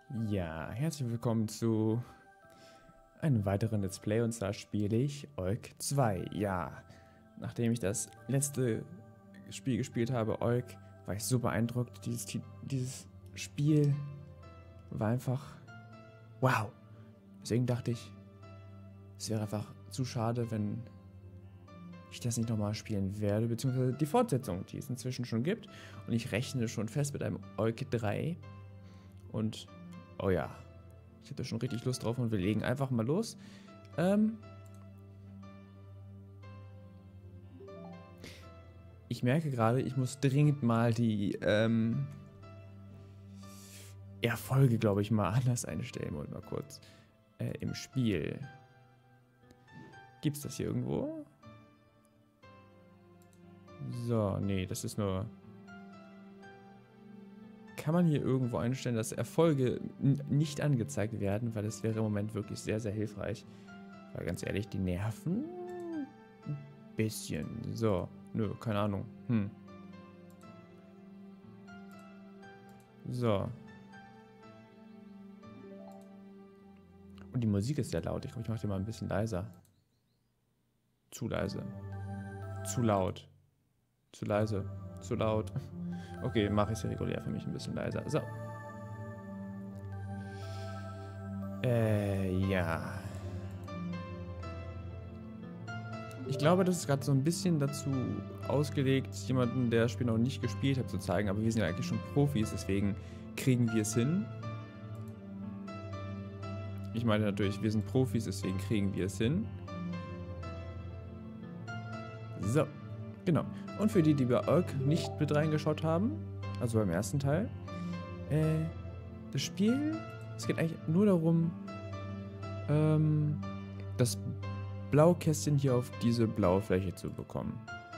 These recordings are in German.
Ja, herzlich willkommen zu einem weiteren Let's Play, und zwar spiele ich Oik 2. Ja, nachdem ich das letzte Spiel gespielt habe, Oik, war ich so beeindruckt. Dieses Spiel war einfach wow. Deswegen dachte ich, es wäre einfach zu schade, wenn ich das nicht nochmal spielen werde, beziehungsweise die Fortsetzung, die es inzwischen schon gibt. Und ich rechne schon fest mit einem Oik 3. Und, oh ja, ich hätte schon richtig Lust drauf und wir legen einfach mal los. Ich merke gerade, ich muss dringend mal die Erfolge, glaube ich, mal anders einstellen. Wollen wir mal kurz. Im Spiel. Gibt's das hier irgendwo? So, nee, das ist nur... Kann man hier irgendwo einstellen, dass Erfolge nicht angezeigt werden, weil das wäre im Moment wirklich sehr, sehr hilfreich. Weil ganz ehrlich, die nerven ein bisschen. So, nö, keine Ahnung. So. Und die Musik ist sehr laut. Ich glaube, ich mache die mal ein bisschen leiser. Zu leise. Zu laut. Zu leise. Zu laut. Okay, mache ich sie regulär für mich ein bisschen leiser. So. Ja. Ich glaube, das ist gerade so ein bisschen dazu ausgelegt, jemanden, der das Spiel noch nicht gespielt hat, zu zeigen. Aber wir sind ja eigentlich schon Profis, deswegen kriegen wir es hin. Ich meine natürlich, wir sind Profis, deswegen kriegen wir es hin. So, genau. Und für die, die bei Oik nicht mit reingeschaut haben, also beim ersten Teil, das Spiel, es geht eigentlich nur darum, das Blaukästchen hier auf diese blaue Fläche zu bekommen.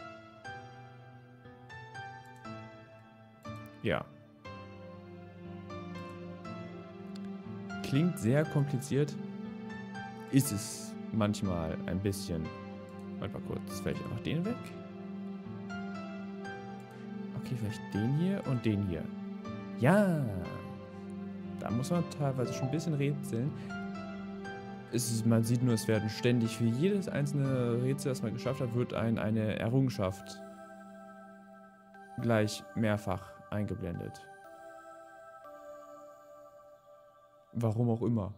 Ja. Klingt sehr kompliziert. Ist es manchmal ein bisschen. Warte mal kurz, vielleicht einfach den weg. Okay, vielleicht den hier und den hier. Ja! Da muss man teilweise schon ein bisschen rätseln. Man sieht nur, es werden ständig für jedes einzelne Rätsel, das man geschafft hat, wird eine Errungenschaft gleich mehrfach eingeblendet. Warum auch immer.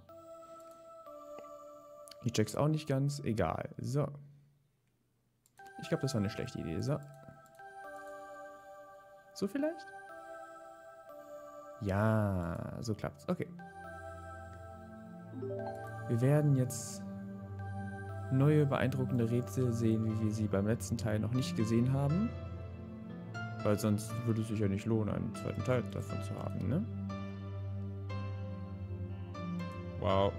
Ich check's auch nicht ganz. Egal. So. Ich glaube, das war eine schlechte Idee. So. So vielleicht? Ja, so klappt's. Okay. Wir werden jetzt neue beeindruckende Rätsel sehen, wie wir sie beim letzten Teil noch nicht gesehen haben. Weil sonst würde es sich ja nicht lohnen, einen zweiten Teil davon zu haben, ne? Wow.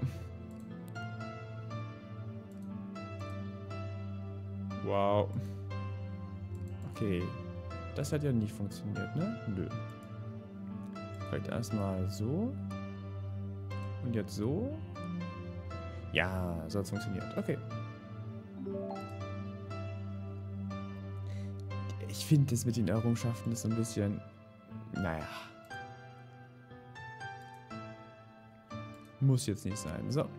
Wow. Okay. Das hat ja nicht funktioniert, ne? Nö. Vielleicht erstmal so. Und jetzt so. Ja, so hat's funktioniert. Okay. Ich finde das mit den Errungenschaften ist so ein bisschen... Naja. Muss jetzt nicht sein. So.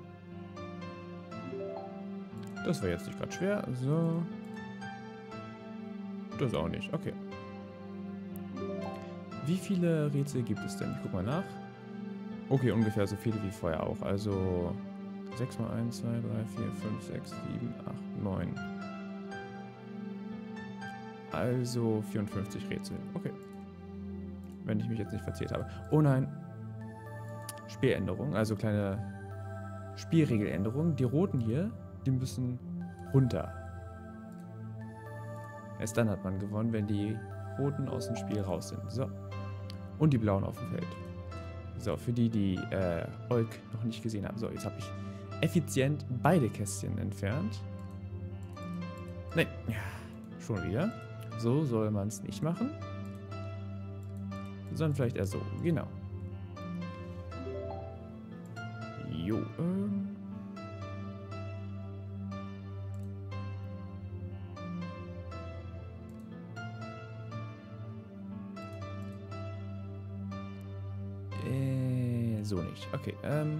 Das war jetzt nicht gerade schwer. So. Das auch nicht. Okay. Wie viele Rätsel gibt es denn? Ich guck mal nach. Okay, ungefähr so viele wie vorher auch. Also 6 mal 1, 2, 3, 4, 5, 6, 7, 8, 9. Also 54 Rätsel. Okay. Wenn ich mich jetzt nicht verzählt habe. Oh nein. Spieländerung, also kleine Spielregeländerung. Die roten hier, die müssen runter. Erst dann hat man gewonnen, wenn die roten aus dem Spiel raus sind. So. Und die blauen auf dem Feld. So, für die, die Oik noch nicht gesehen haben. So, jetzt habe ich effizient beide Kästchen entfernt. Nein, ja, schon wieder. So soll man es nicht machen. Sondern vielleicht eher so, genau. Jo, so nicht. Okay,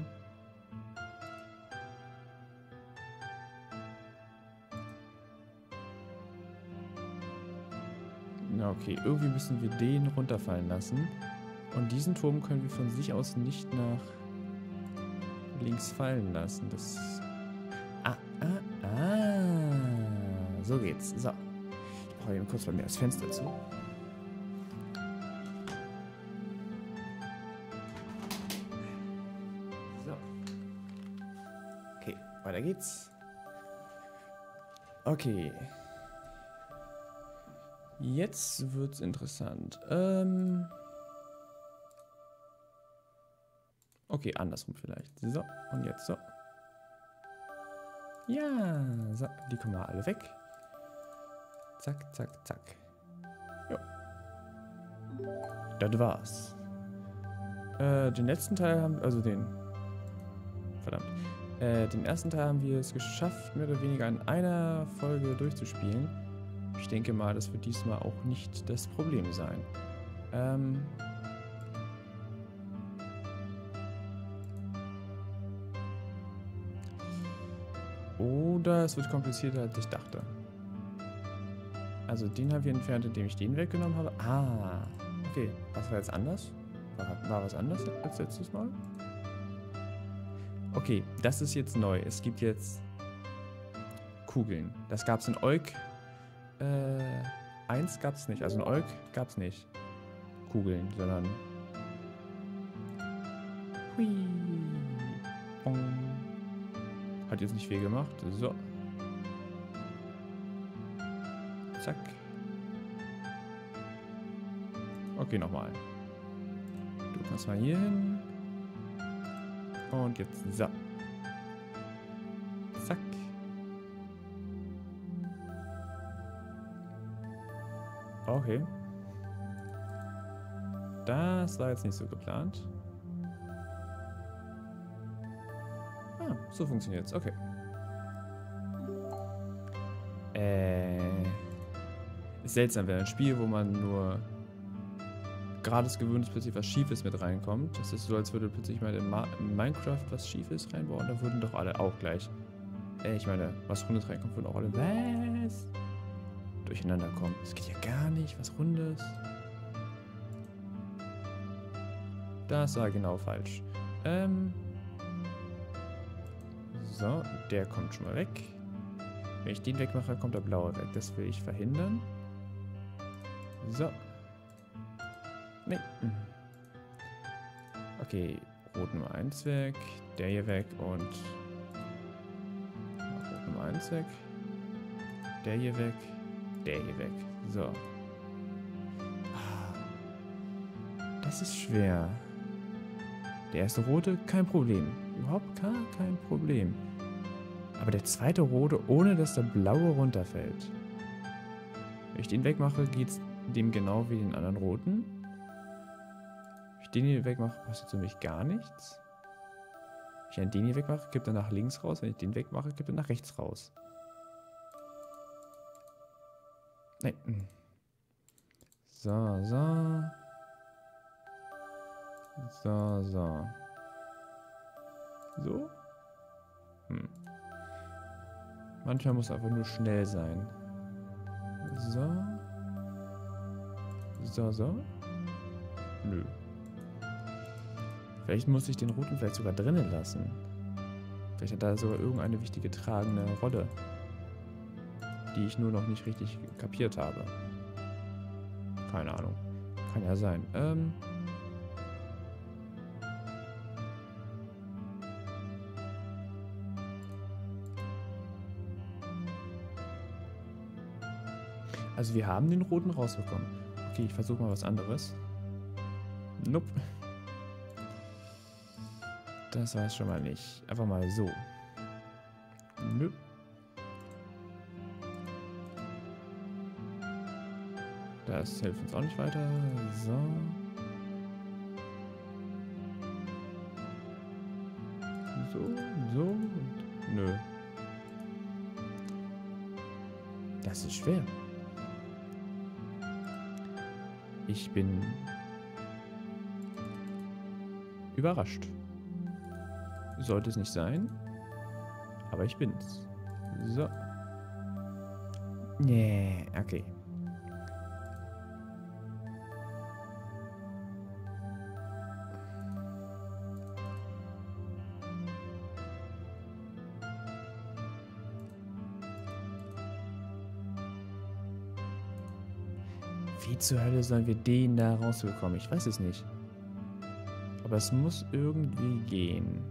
na okay, irgendwie müssen wir den runterfallen lassen. Und diesen Turm können wir von sich aus nicht nach links fallen lassen. Das... So geht's. So. Ich brauche eben kurz bei mir das Fenster zu. So. Okay, weiter geht's. Okay. Jetzt wird's interessant. Okay, andersrum vielleicht. So, und jetzt so. Ja, so, die kommen wir alle weg. Zack, zack, zack. Jo. Das war's. Den letzten Teil haben wir, also den... Verdammt. Den ersten Teil haben wir es geschafft, mehr oder weniger in einer Folge durchzuspielen. Ich denke mal, das wird diesmal auch nicht das Problem sein. Oder es wird komplizierter, als ich dachte. Also den haben wir entfernt, indem ich den weggenommen habe. Ah, okay. Was war jetzt anders? War was anders als letztes Mal? Okay, das ist jetzt neu. Es gibt jetzt Kugeln. Das gab es in Oik 1 gab es nicht. Also in Oik gab es nicht Kugeln, sondern... Hui. Bong. Hat jetzt nicht viel gemacht. So. Zack. Okay, nochmal. Du kannst mal hier hin. Und jetzt so. Zack. Okay. Das war jetzt nicht so geplant. Ah, so funktioniert es. Okay. Ist seltsam, wenn ein Spiel, wo man nur gratis gewöhnt ist, plötzlich was Schiefes mit reinkommt. Das ist so, als würde plötzlich mal in Minecraft was Schiefes reinbauen. Da würden doch alle auch gleich. Ich meine, was Rundes reinkommt, würden auch alle was durcheinander kommen. Das geht ja gar nicht. Was Rundes. Das war genau falsch. So, der kommt schon mal weg. Wenn ich den wegmache, kommt der blaue weg. Das will ich verhindern. So. Nee. Okay, Rot Nummer 1 weg. Der hier weg und... Rot Nummer 1 weg. Der hier weg. Der hier weg. So. Das ist schwer. Der erste rote, kein Problem. Überhaupt gar kein Problem. Aber der zweite rote, ohne dass der blaue runterfällt. Wenn ich den wegmache, geht es dem genau wie den anderen roten. Wenn ich den hier wegmache, passiert für mich gar nichts. Wenn ich den hier wegmache, gibt er nach links raus. Wenn ich den wegmache, gibt er nach rechts raus. Nein. So, so. So, so. So? Manchmal muss einfach nur schnell sein. So. So, so. Nö. Vielleicht muss ich den roten vielleicht sogar drinnen lassen. Vielleicht hat da sogar irgendeine wichtige tragende Rolle, die ich nur noch nicht richtig kapiert habe. Keine Ahnung. Kann ja sein. Also wir haben den roten rausbekommen. Okay, ich versuche mal was anderes. Nope. Das war es schon mal nicht. Einfach mal so. Nope. Das hilft uns auch nicht weiter. So. So, so und nö. Das ist schwer. Ich bin überrascht. Sollte es nicht sein. Aber ich bin's. So. Nee, okay. Wie zur Hölle sollen wir den da rausbekommen? Ich weiß es nicht. Aber es muss irgendwie gehen.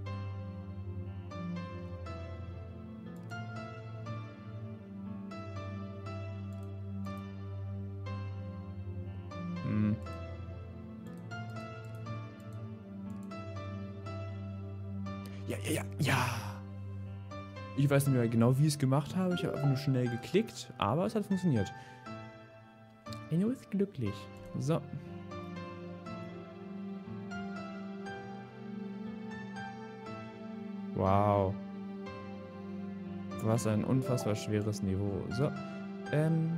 Ja. Ich weiß nicht mehr genau, wie ich es gemacht habe. Ich habe einfach nur schnell geklickt, aber es hat funktioniert. Enno ist glücklich. So. Wow. Was ein unfassbar schweres Niveau. So. Wenn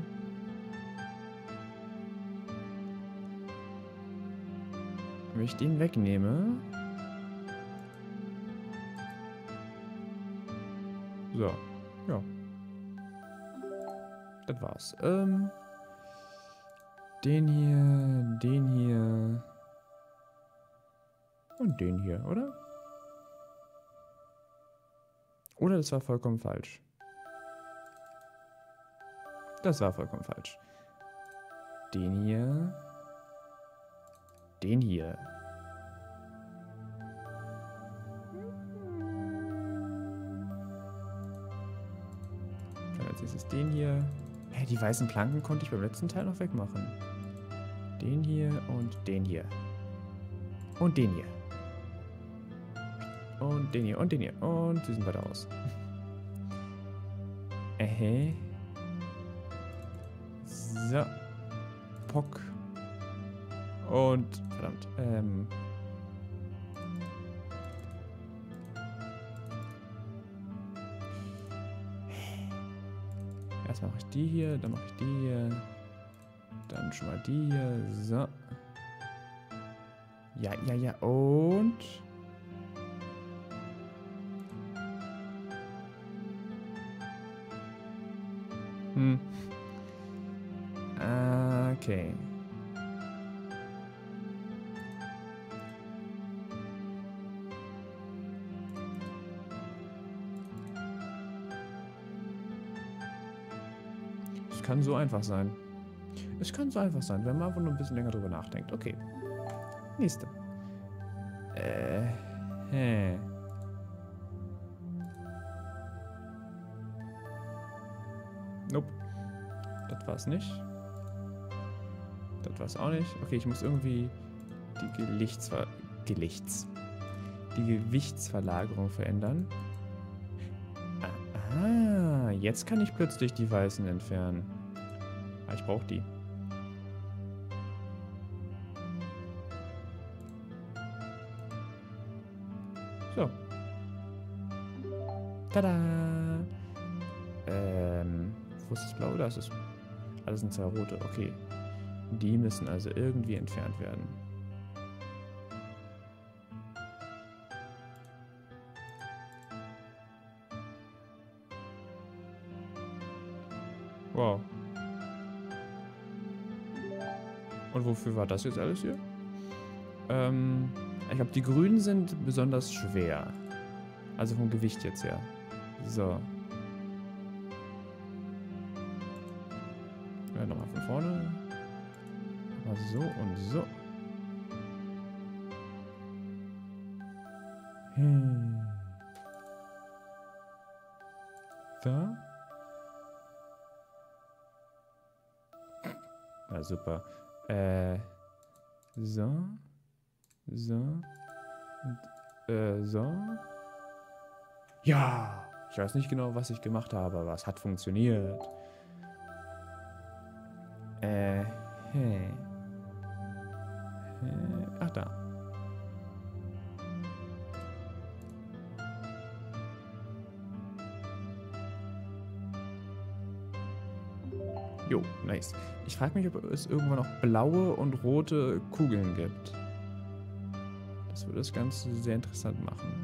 ich den wegnehme. So. Ja. Das war's. Den hier und den hier, oder? Oder das war vollkommen falsch. Das war vollkommen falsch. Den hier. Den hier. Dann als nächstes den hier. Hä, die weißen Planken konnte ich beim letzten Teil noch wegmachen. Den hier und den hier. Und den hier. Und den hier und den hier. Und sie sind weiter aus. So. Pock. Und, verdammt, erst mache ich die hier, dann mache ich die hier. Dann schon mal die hier. So. Ja. Und. Okay. Es kann so einfach sein. Es kann so einfach sein, wenn man einfach nur ein bisschen länger drüber nachdenkt. Okay. Nächste. Nope. Das war's nicht. Das war's auch nicht. Okay, ich muss irgendwie die Gewichtsverlagerung verändern. Ah, jetzt kann ich plötzlich die Weißen entfernen. Ah, ich brauche die. So. Tada! Wo ist das Blaue? Da ist es. Alles sind zwei rote. Okay. Die müssen also irgendwie entfernt werden. Wow. Und wofür war das jetzt alles hier? Ich glaube, die Grünen sind besonders schwer. Also vom Gewicht jetzt her. So. Ja, nochmal von vorne. Aber so und so. Da. Na super. So. So. Und, so. Ja. Ich weiß nicht genau, was ich gemacht habe, aber es hat funktioniert. Ach, da. Jo, nice. Ich frage mich, ob es irgendwann noch blaue und rote Kugeln gibt. Das würde das Ganze sehr interessant machen.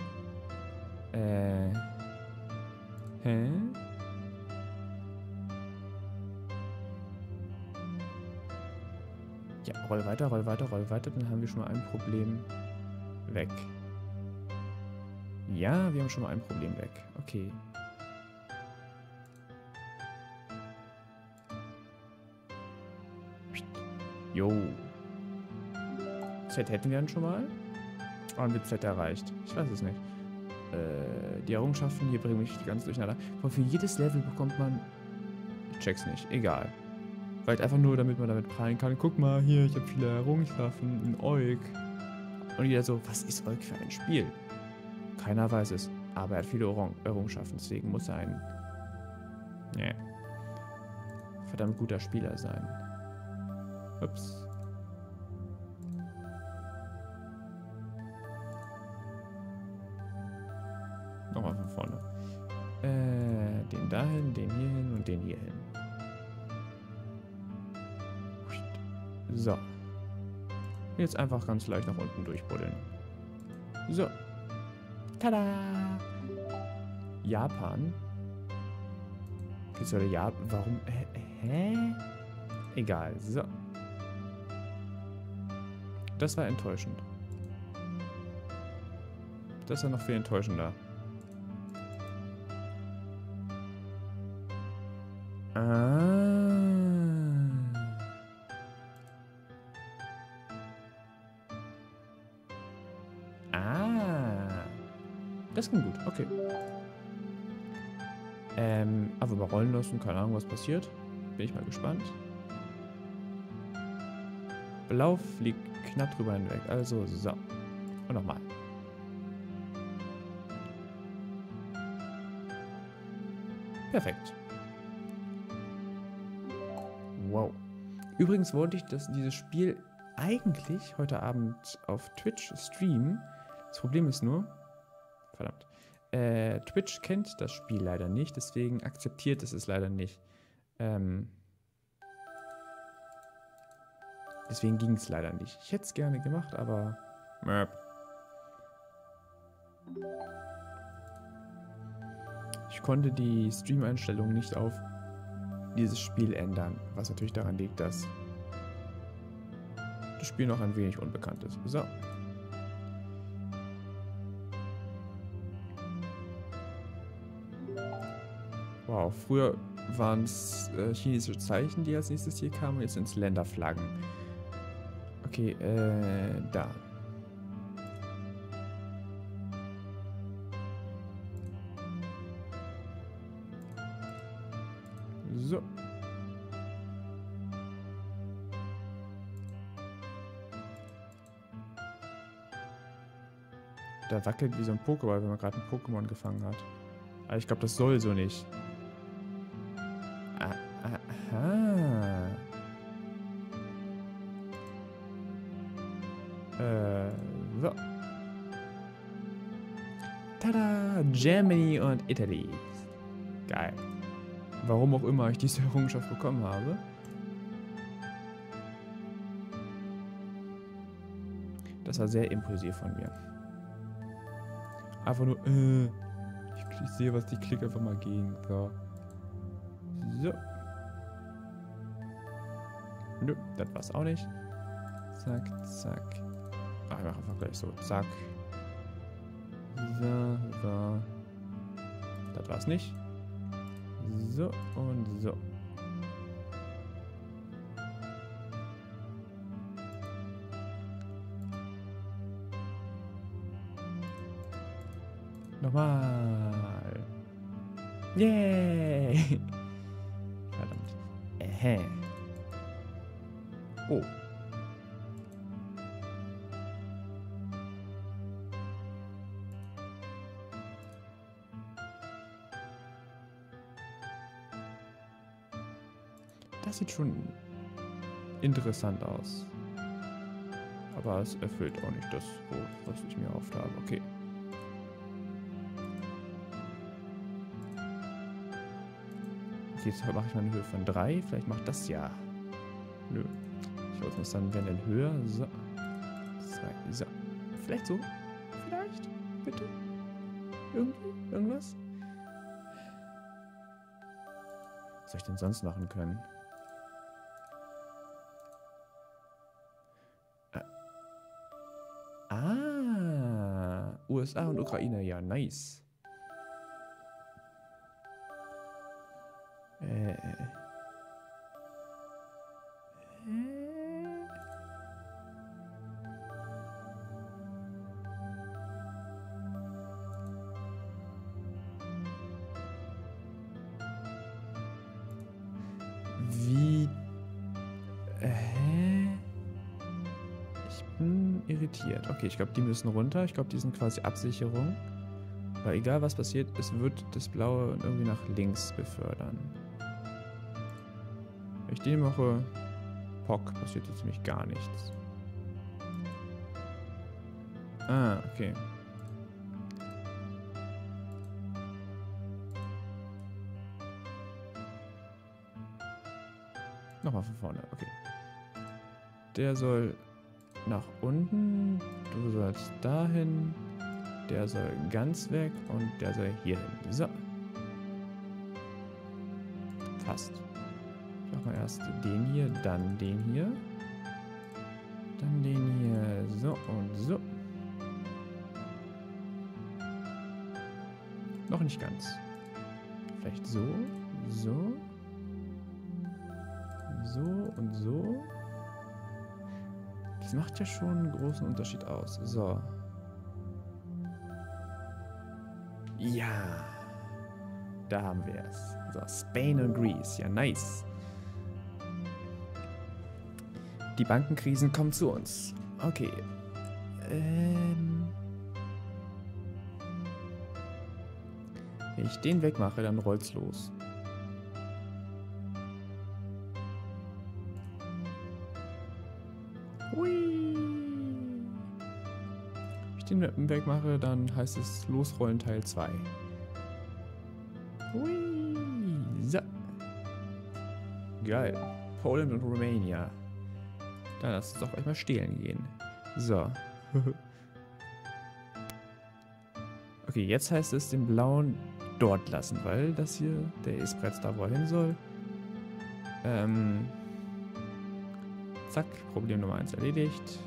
Hä? Ja, roll weiter, roll weiter, roll weiter. Dann haben wir schon mal ein Problem weg. Ja, wir haben schon mal ein Problem weg. Okay. Jo. Z hätten wir dann schon mal. Haben wir Z erreicht? Ich weiß es nicht. Die Errungenschaften hier bringen mich ganz durcheinander. Aber für jedes Level bekommt man... Ich check's nicht. Egal. Vielleicht einfach nur, damit man damit prallen kann. Guck mal, hier, ich habe viele Errungenschaften in Oik. Und jeder so, was ist Oik für ein Spiel? Keiner weiß es. Aber er hat viele Errungenschaften. Deswegen muss er ein... Nee. Verdammt guter Spieler sein. Ups. Nochmal von vorne. Den dahin, den hier hin und den hier hin. So. Jetzt einfach ganz leicht nach unten durchbuddeln. So. Tada! Japan? Jetzt soll Japan... Warum? Hä? Egal. So. Das war enttäuschend. Das war noch viel enttäuschender. Das ging gut, okay. Aber überrollen lassen, keine Ahnung, was passiert. Bin ich mal gespannt. Blau fliegt knapp drüber hinweg. Also, so. Und nochmal. Perfekt. Wow. Übrigens wollte ich dieses Spiel eigentlich heute Abend auf Twitch streamen. Das Problem ist nur... Verdammt. Twitch kennt das Spiel leider nicht, deswegen akzeptiert es leider nicht. Deswegen ging es leider nicht. Ich hätte es gerne gemacht, aber... Ich konnte die Stream-Einstellung nicht auf dieses Spiel ändern, was natürlich daran liegt, dass das Spiel noch ein wenig unbekannt ist. So. Wow, früher waren es chinesische Zeichen, die als nächstes hier kamen, jetzt sind es Länderflaggen. Okay, da. So. Da wackelt wie so ein Pokéball, wenn man gerade ein Pokémon gefangen hat. Aber ich glaube, das soll so nicht. Aha. So. Tada! Germany und Italy. Geil. Warum auch immer ich diese Errungenschaft bekommen habe. Das war sehr impulsiv von mir. Einfach nur, ich sehe was, die klickt einfach mal gegen. So. So. Nö, das war's auch nicht. Zack, zack. Ach, ich mach einfach gleich so. Zack. So, so. Das war's nicht. So und so. Nochmal. Yay! Verdammt. Oh. Das sieht schon interessant aus. Aber es erfüllt auch nicht das, was ich mir erhofft habe. Okay. Jetzt mache ich mal eine Höhe von 3. Vielleicht macht das ja. Nö. Ich wollte es dann, wenn dann höher. So. 2. So. Vielleicht so. vielleicht? Bitte? Irgendwie? Irgendwas? Was soll ich denn sonst machen können? USA und Ukraine, ja, nice. Wie? Ich bin irritiert. Okay, ich glaube, die müssen runter. Ich glaube, die sind quasi Absicherung. Aber egal, was passiert, es wird das Blaue irgendwie nach links befördern. Wenn ich den mache, Pock, passiert jetzt nämlich gar nichts. Ah, okay. Nochmal von vorne, okay. Der soll nach unten, du sollst dahin, der soll ganz weg und der soll hier hin. So. Passt. Ich mach mal erst den hier, dann den hier. Dann den hier, so und so. Noch nicht ganz. Vielleicht so, so. So und so. Das macht ja schon einen großen Unterschied aus. So. Ja. Da haben wir es. So, Spain und Greece. Ja, nice. Die Bankenkrisen kommen zu uns. Okay. Wenn ich den wegmache, dann rollt's los. Den wegmache, dann heißt es Losrollen Teil 2. Hui. So. Geil. Polen und Romania. Dann lass uns doch gleich mal stehlen gehen. So. Okay, jetzt heißt es den blauen dort lassen, weil das hier, der ist bereits da, wo er hin soll. Zack, Problem Nummer 1 erledigt.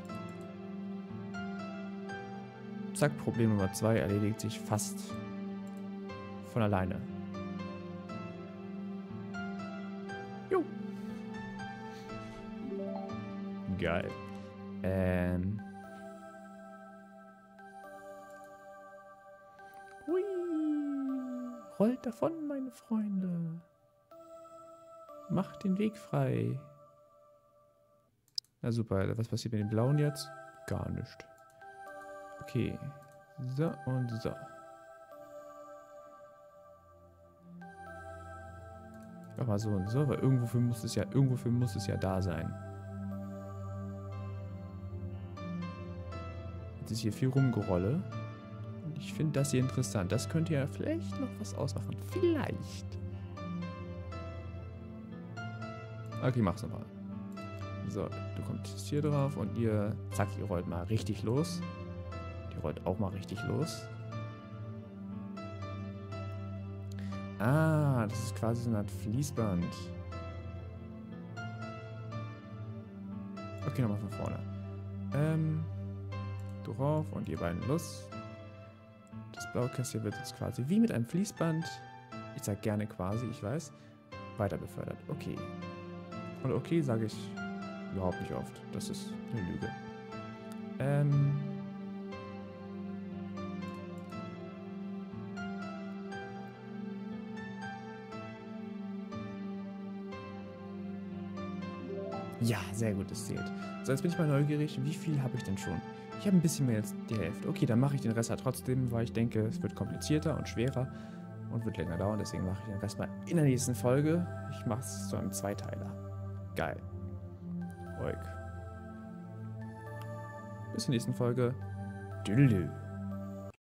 Zack, Problem Nummer 2 erledigt sich fast von alleine. Jo. Geil. Hui. Rollt davon, meine Freunde. Macht den Weg frei. Na super, was passiert mit den Blauen jetzt? Gar nichts. Okay, so und so. Ich mach mal so und so, weil irgendwofür muss es ja da sein. Jetzt ist hier viel Rumgerolle. Und ich finde das hier interessant. Das könnte ja vielleicht noch was ausmachen. Vielleicht. Okay, mach's nochmal. So, du kommst hier drauf und ihr, zack, ihr rollt mal richtig los. Die rollt auch mal richtig los. Ah, das ist quasi so eine Art Fließband. Okay, nochmal von vorne. Drauf und ihr beiden los. Das Blaukästchen wird jetzt quasi wie mit einem Fließband, ich sag gerne quasi, ich weiß, weiter befördert. Okay. Und okay sage ich überhaupt nicht oft. Das ist eine Lüge. Ja, sehr gut, das zählt. So, jetzt bin ich mal neugierig. Wie viel habe ich denn schon? Ich habe ein bisschen mehr als die Hälfte. Okay, dann mache ich den Rest halt trotzdem, weil ich denke, es wird komplizierter und schwerer und wird länger dauern. Deswegen mache ich den Rest mal in der nächsten Folge. Ich mache es zu einem Zweiteiler. Geil. Ruhig. Bis zur nächsten Folge. Tüdelü.